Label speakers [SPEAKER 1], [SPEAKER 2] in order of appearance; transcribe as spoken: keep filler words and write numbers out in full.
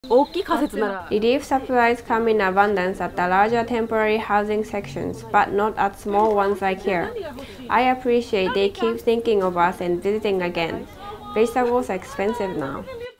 [SPEAKER 1] Relief supplies come in abundance at the larger temporary housing sections, but not at small ones like here. I appreciate they keep thinking of us and visiting again. Vegetables are expensive now.